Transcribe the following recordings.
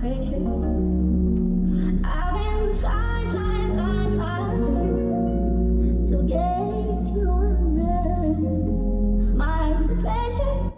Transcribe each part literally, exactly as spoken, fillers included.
pressure. I've been trying, trying, trying, trying to get you under my pressure.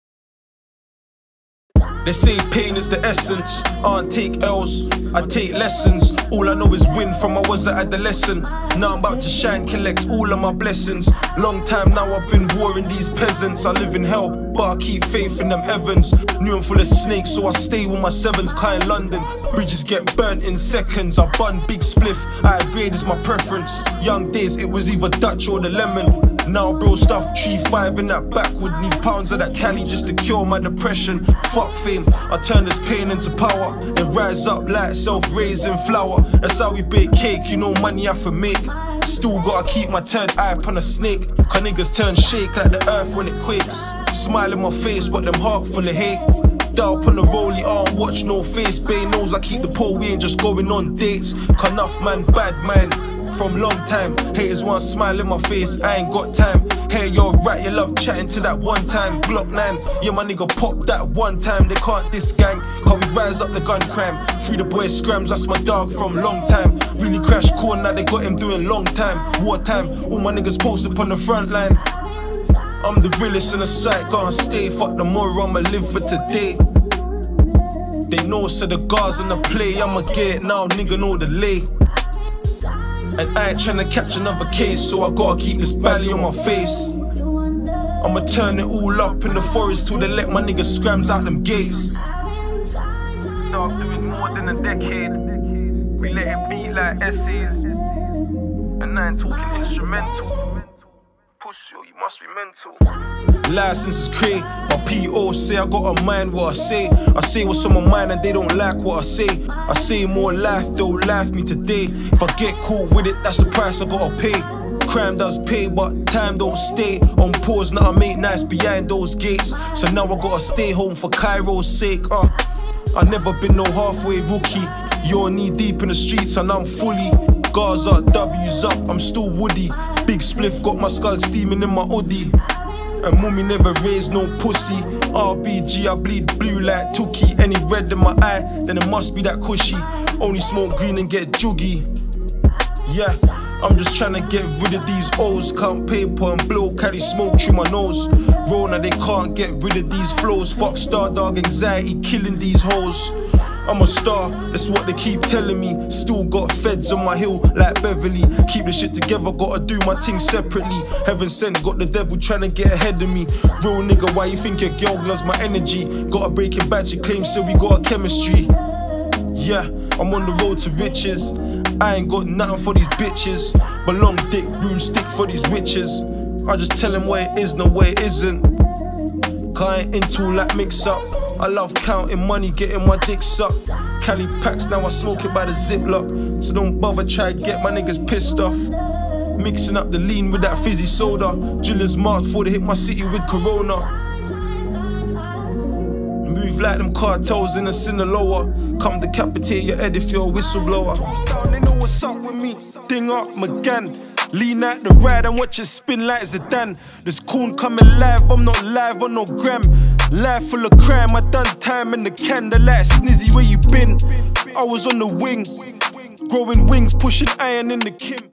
They say pain is the essence, I don't take L's, I take lessons. All I know is win from I was an adolescent. Now I'm about to shine, collect all of my blessings. Long time now I've been warring these peasants. I live in hell, but I keep faith in them heavens. Knew I'm full of snakes, so I stay with my sevens. Car in London, bridges get burnt in seconds. I bun big spliff, high grade is my preference. Young days it was either Dutch or the lemon. Now bro stuff, three five in that backwood. Need pounds of that Cali just to cure my depression. Fuck fame, I turn this pain into power. Then rise up like self-raising flour. That's how we bake cake, you know money I for make. Still gotta keep my third eye upon a snake. Cause niggas turn shake like the earth when it quakes. Smile in my face but them heart full of hate. Dial up on the rollie, I don't watch no face. Bay knows I keep the pole, we ain't just going on dates. Cause enough man, bad man from long time. Haters want smile in my face, I ain't got time. Hey, you're right, you love chatting to that one time. Glock nine, yeah my nigga pop that one time. They can't this gang, cause we rise up the gun crime. Free the boy scrams, that's my dog from long time. Really crash corn, now they got him doing long time. Wartime, all my niggas posted on the front line. I'm the realest in the sight, gonna stay. Fuck the more, I'ma live for today. They know, so the guards in the play. I'ma get it now, nigga, no delay. And I ain't tryna catch another case, so I gotta keep this belly on my face. I'ma turn it all up in the forest till they let my niggas scrams out them gates. Dog doing more than a decade. We let it be like essays. And I ain't talking instrumental. Pussy, you must be mental. License is cray, my P O say I gotta mind what I say. I say what's on my mind and they don't like what I say. I say more life, they'll laugh me today. If I get caught with it, that's the price I gotta pay. Crime does pay, but time don't stay. On pause, now I make nice behind those gates. So now I gotta stay home for Cairo's sake. uh. I never been no halfway rookie. You're knee deep in the streets and I'm fully Gars up, W's up, I'm still woody. Big spliff got my skull steaming in my hoodie. And mummy never raised no pussy. R B G, I bleed blue like Tookie. Any red in my eye, then it must be that cushy. Only smoke green and get juggy. Yeah, I'm just trying to get rid of these O's. Count paper and blow, carry smoke through my nose. Rona, they can't get rid of these flows. Fuck star dog anxiety, killing these hoes. I'm a star, that's what they keep telling me. Still got feds on my hill like Beverly. Keep the shit together, gotta do my thing separately. Heaven sent, got the devil trying to get ahead of me. Real nigga, why you think your girl loves my energy? Got a breaking bad, she claims, so we got a chemistry. Yeah, I'm on the road to riches. I ain't got nothing for these bitches, but long dick, broomstick for these witches. I just tell them where it is, no where it isn't. Cause I ain't into all that mix up. I love counting money, getting my dick sucked. Cali packs, now I smoke it by the ziplock. So don't bother try to get my niggas pissed off. Mixing up the lean with that fizzy soda. Jillers marked before they hit my city with Corona. Move like them cartels in a Sinaloa. Come decapitate your head if you're a whistleblower. They know what's up with me, ding up McGann. Lean out the ride and watch it spin like Zidane. This coon coming live, I'm not live on no gram. Life full of crime, I done time in the can. The light snizzy, where you been? I was on the wing, growing wings, pushing iron in the Kim.